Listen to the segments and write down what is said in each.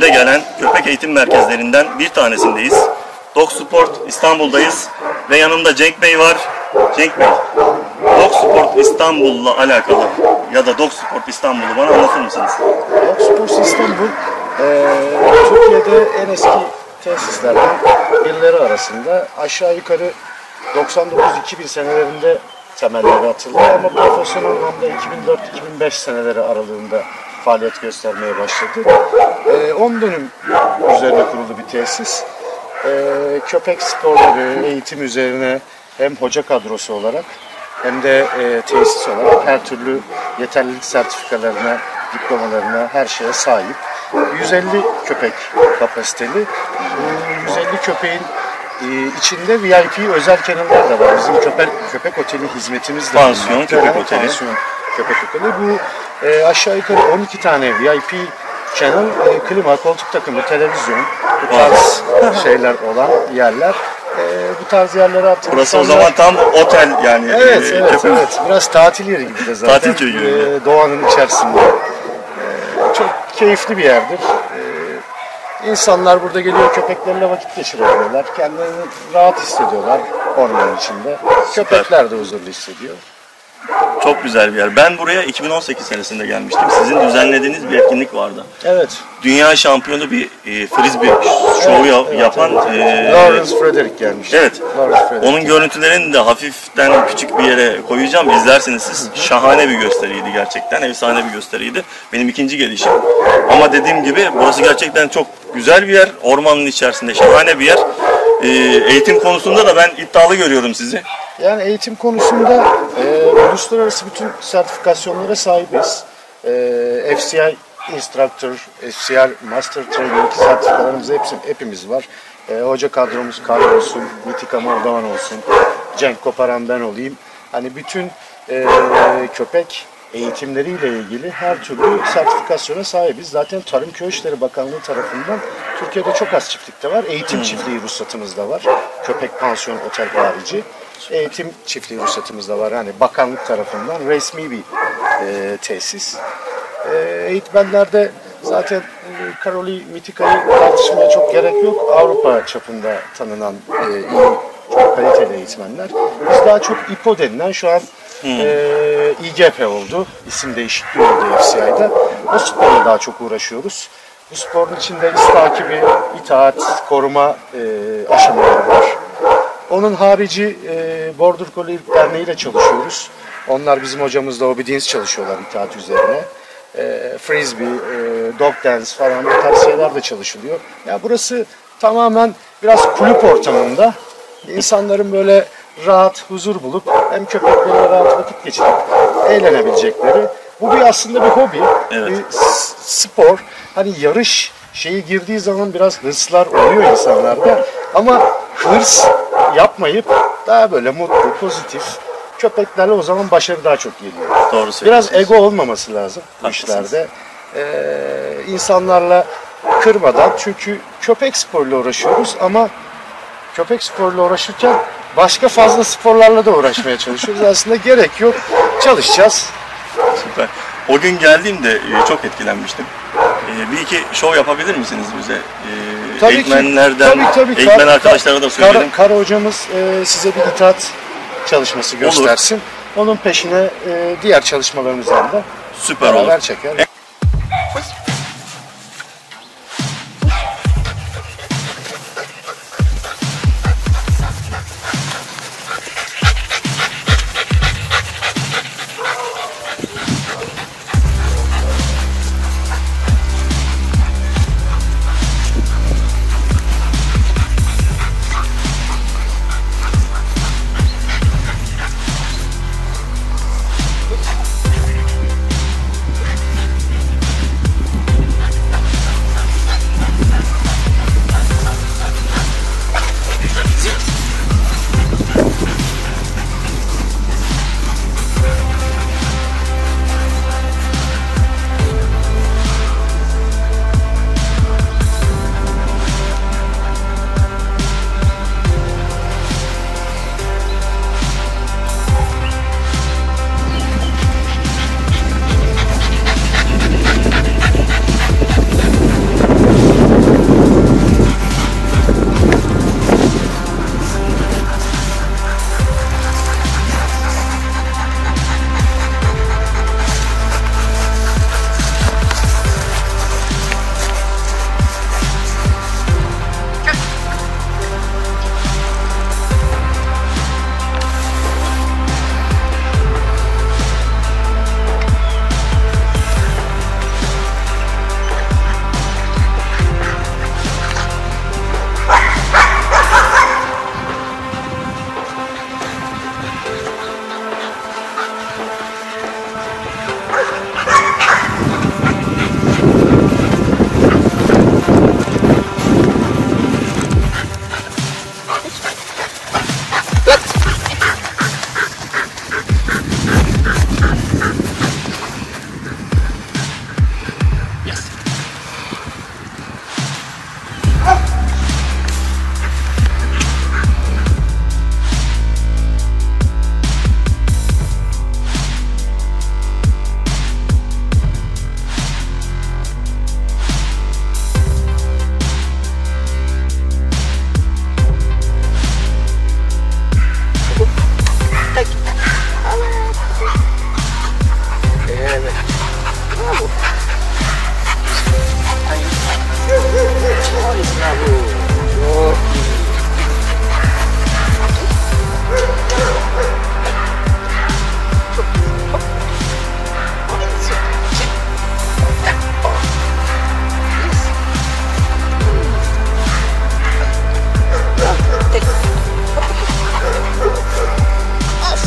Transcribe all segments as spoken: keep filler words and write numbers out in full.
önde gelen köpek eğitim merkezlerinden bir tanesindeyiz. Dog Sport İstanbul'dayız ve yanımda Cenk Bey var. Cenk Bey, Dog Sport İstanbul'la alakalı ya da Dog Sport İstanbul'u bana anlatır mısınız? Dog Sport İstanbul, e, Türkiye'de en eski tesislerden birileri arasında. Aşağı yukarı doksan dokuz iki bin senelerinde temelleri atıldı ama profesyonel anlamda iki bin dört iki bin beş seneleri aralığında faaliyet göstermeye başladı. E, on dönüm üzerine kurulu bir tesis. E, köpek sporları, eğitim üzerine hem hoca kadrosu olarak hem de e, tesis olarak her türlü yeterlilik sertifikalarına, diplomalarına, her şeye sahip. yüz elli köpek kapasiteli. Bu yüz elli köpeğin e, içinde V I P özel kennel'lar da var. Bizim köpek köpek oteli hizmetimiz de var. Pansiyon köpek oteli. Pansiyon köpek oteli. Bu e, aşağı yukarı on iki tane V I P channel, e, klima, koltuk takımı, televizyon, bu tarz şeyler olan yerler. E, bu tarz yerlere artık Burası insanlar... o zaman tam otel yani. Evet, e, evet, köpek... evet. Biraz tatil yeri gibi de zaten. Tatil köyü gibi. E, doğanın içerisinde. E, çok keyifli bir yerdir. E, insanlar burada geliyor, köpeklerle vakit geçirebiliyorlar. Kendilerini rahat hissediyorlar ormanın içinde. Süper. Köpekler de huzurlu hissediyor. Çok güzel bir yer. Ben buraya iki bin on sekiz senesinde gelmiştim. Sizin düzenlediğiniz bir etkinlik vardı. Evet. Dünya şampiyonu bir e, frisbee şovu evet, evet, yapan evet. E, Lawrence Frederick gelmişti. Evet. Frederick. Onun görüntülerini de hafiften küçük bir yere koyacağım. İzlersiniz siz. Şahane bir gösteriydi gerçekten. Efsane bir gösteriydi. Benim ikinci gelişim. Ama dediğim gibi burası gerçekten çok güzel bir yer. Ormanın içerisinde şahane bir yer. E, eğitim konusunda da ben iddialı görüyorum sizi. Yani eğitim konusunda e, uluslararası bütün sertifikasyonlara sahibiz. E, F C I Instructor, F C R Master Training sertifikalarımız hepsi, hepimiz var. E, hoca kadromuz Karl olsun, Mitika Moldovan olsun, Cenk Koparan ben olayım. Hani bütün e, köpek eğitimleriyle ilgili her türlü sertifikasyona sahibiz. Zaten Tarım Köy İşleri Bakanlığı tarafından Türkiye'de çok az çiftlikte var. Eğitim hmm. çiftliği ruhsatımız da var. Köpek pansiyon otel harici. Eğitim çiftliği ruhsatımız da var. Yani bakanlık tarafından resmi bir e, tesis. E, eğitmenlerde zaten e, Karoli Mitika'yı tartışmaya çok gerek yok. Avrupa çapında tanınan e, iyi, çok kaliteli eğitmenler. Biz daha çok İ P O denilen şu an hmm. e, İ G P oldu. İsim değişikliği oldu F C I'da. O sporla daha çok uğraşıyoruz. Bu sporun içinde iz takibi, itaat, koruma e, aşamaları var. Onun harici e, Border Collie Derneği ile çalışıyoruz. Onlar bizim hocamızla obedience çalışıyorlar itaat üzerine. E, frisbee, e, dog dance falan bu tarz şeyler de çalışılıyor. Yani burası tamamen biraz kulüp ortamında. İnsanların böyle rahat, huzur bulup hem köpeklerle rahat vakit geçirip eğlenebilecekleri. Bu bir aslında bir hobi, evet. bir spor. Hani yarış şeyi girdiği zaman biraz hırslar oluyor insanlarda. Ama hırs yapmayıp daha böyle mutlu, pozitif köpeklerle o zaman başarı daha çok geliyor. Doğru biraz ego olmaması lazım bu işlerde. Ee, insanlarla kırmadan, çünkü köpek sporuyla uğraşıyoruz ama köpek sporuyla uğraşırken başka fazla sporlarla da uğraşmaya çalışıyoruz. Aslında gerek yok. Çalışacağız. Süper. O gün geldiğimde çok etkilenmiştim. Bir iki şov yapabilir misiniz bize? Tabii Eğitmenlerden, ki. Tabii, tabii. eğitmen Kar, arkadaşlara da söyledim. Kar, Kar hocamız e, size bir itaat çalışması göstersin. Olur. Onun peşine e, diğer çalışmalarımızdan da süper beraber olur. Çeker.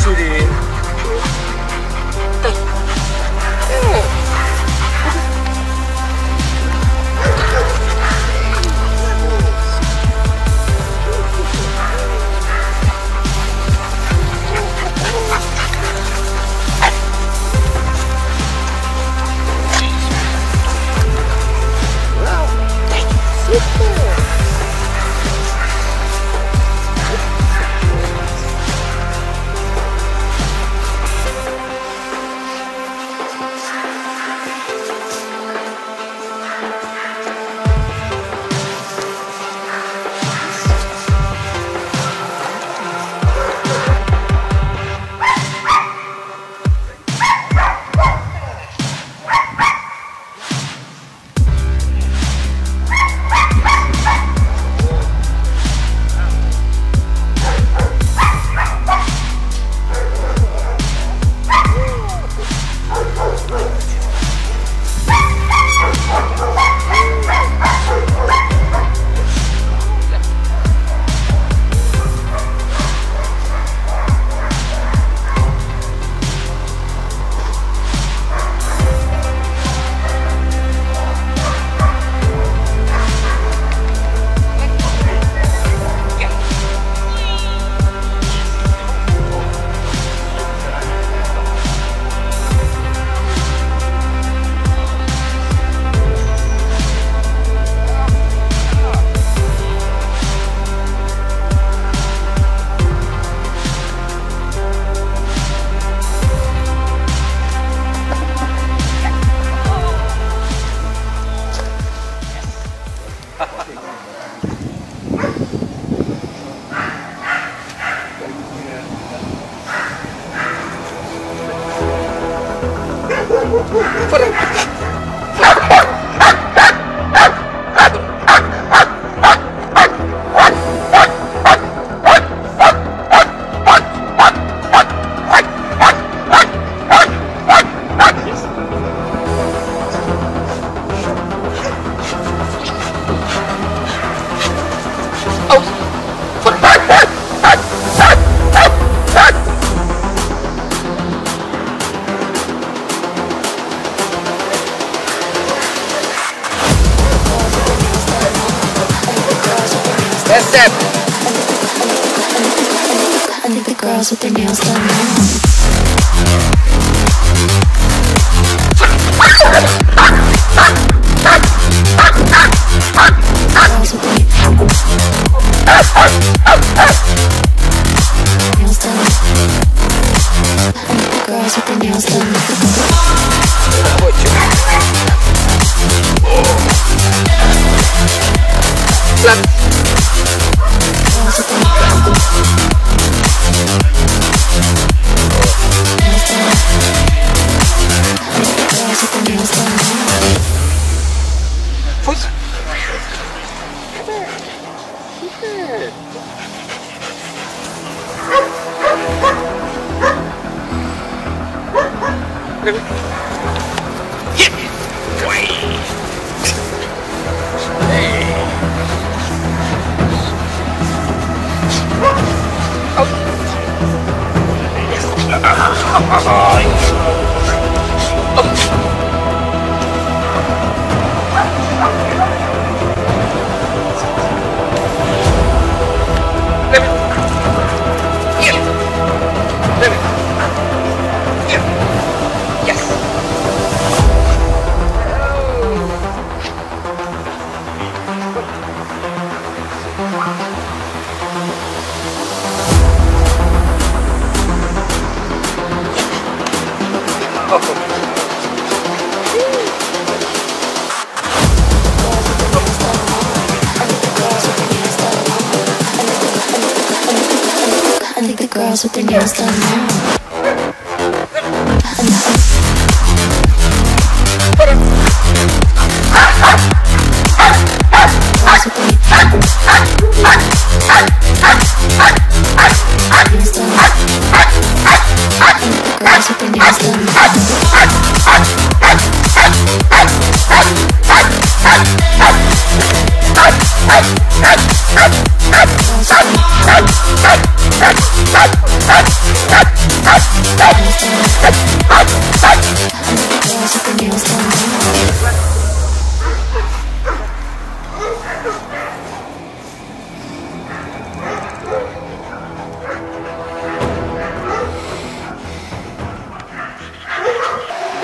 sweetie. That's it. I think the girls with their nails done now. Girls with their nails done. I think the girls with their nails done. Flap. Girls with their nails done. I think the girls with their nails done now. Foot. I think the girls with their nails done now. Girls with their nails done. Girls with their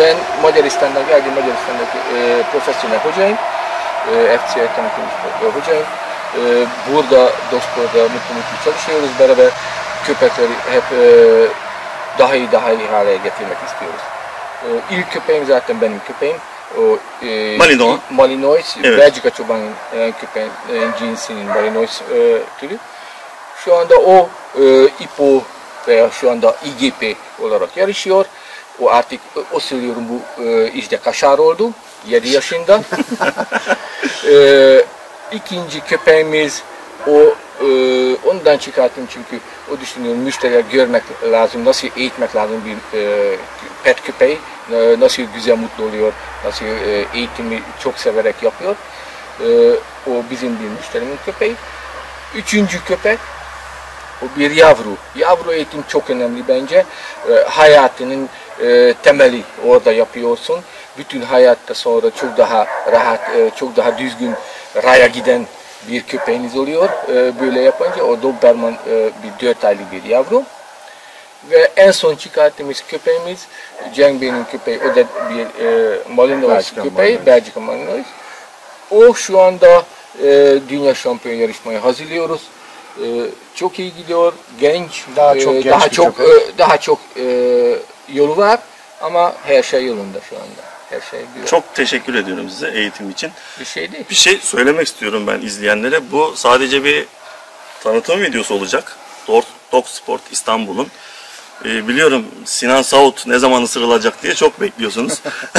ben Macaristan'dan geldim. Macaristan'daki e, profesyonel hocayım. E, F C I tanıtılmış hocayım. E, burada Dokspor'da mutlu mutlu çalışıyoruz. Beraber köpekleri hep e, daha iyi daha iyi hale getirmek istiyoruz. E, ilk köpeğim zaten benim köpeğim. O, e, Malinois. Malinois, Evet. Belçika çobanın e, köpeğin e, cinsinin Malinois e, türü. Şu anda o e, İpo veya şu anda İ G P olarak yarışıyor. O artık o söylüyorum bu e, işte kaşar oldu. yedi yaşında. e, ikinci köpeğimiz o e, ondan çıkarttım çünkü o düşünüyorum müşteriler görmek lazım, nasıl eğitmek lazım bir e, pet köpeği, e, nasıl güzel mutlu oluyor, nasıl e, eğitimi çok severek yapıyor. E, o bizim bir müşterimin köpeği. Üçüncü köpek o bir yavru. Yavru eğitim çok önemli bence. E, hayatının e, temeli orada yapıyorsun. Bütün hayatta sonra çok daha rahat, e, çok daha düzgün raya giden bir köpeğiniz oluyor. E, böyle yapınca o Doberman e, bir dört aylık bir yavru. Ve en son çıkarttığımız köpeğimiz Cenk Bey'in köpeği. O da bir e, Malinois Belçika köpeği. Malinois. Belçika Malinois. O şu anda e, dünya şampiyonu yarışmaya hazırlıyoruz. E, çok iyi gidiyor. Genç. Daha çok e, genç daha bir çok köpek. e, daha çok e, yolu var ama her şey yolunda şu anda. Her şey güzel. Çok teşekkür ediyorum size eğitim için. bir şey değil. Bir şey söylemek istiyorum ben izleyenlere. Bu sadece bir tanıtım videosu olacak. Dog, Dog Sport İstanbul'un. Ee, biliyorum Sinan Saut ne zaman ısırılacak diye çok bekliyorsunuz.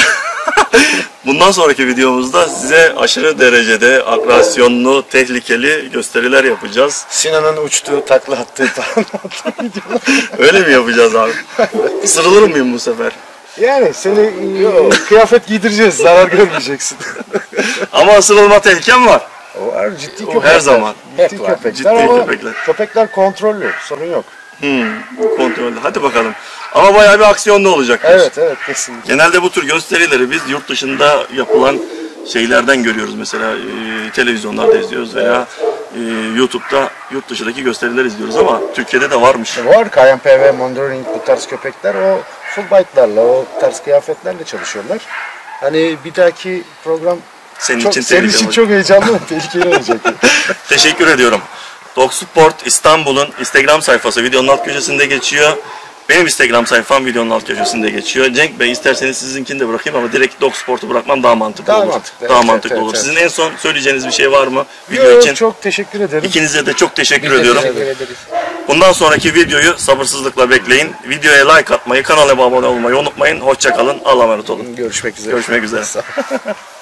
Bundan sonraki videomuzda size aşırı derecede agresyonlu, tehlikeli gösteriler yapacağız. Sinan'ın uçtuğu, takla attığı falan videolar. Öyle mi yapacağız abi? Isırılır mıyım bu sefer? Yani seni e, kıyafet giydireceğiz, zarar görmeyeceksin. Ama ısırılma tehlikem var. O var, ciddi O köpekler. her zaman. Ciddi Hep var. köpekler Ciddi ama köpekler. köpekler kontrollü, sorun yok. Hmm, kontrollü. Hadi bakalım. Ama bayağı bir aksiyonlu olacak. Evet, evet, kesinlikle. Genelde bu tür gösterileri biz yurt dışında yapılan şeylerden görüyoruz. Mesela e, televizyonlarda izliyoruz veya e, YouTube'da yurt dışındaki gösteriler izliyoruz ama Türkiye'de de varmış. Var, K M P V, Monitoring bu tarz köpekler o full bite'larla, o tarz kıyafetlerle çalışıyorlar. Hani bir dahaki program Senin çok, için senin tehlikeli için olacak. çok heyecanlı, tehlikeli olacak. Teşekkür ediyorum. Dog Sport İstanbul'un Instagram sayfası videonun alt köşesinde geçiyor. Benim Instagram sayfam videonun alt köşesinde geçiyor. Cenk Bey isterseniz sizinkini de bırakayım ama direkt Dog Sport'u bırakmam daha mantıklı Daha olur. mantıklı, Daha evet, mantıklı evet, olur. evet. Sizin en son söyleyeceğiniz bir şey var mı video Yo, için? çok teşekkür ederim. İkinize de çok teşekkür Biz de ediyorum. teşekkür ederiz. Bundan sonraki videoyu sabırsızlıkla bekleyin. Videoya like atmayı, kanala abone olmayı unutmayın. Hoşça kalın. Allah'a emanet olun. Görüşmek üzere. Görüşmek üzere. Sağ ol.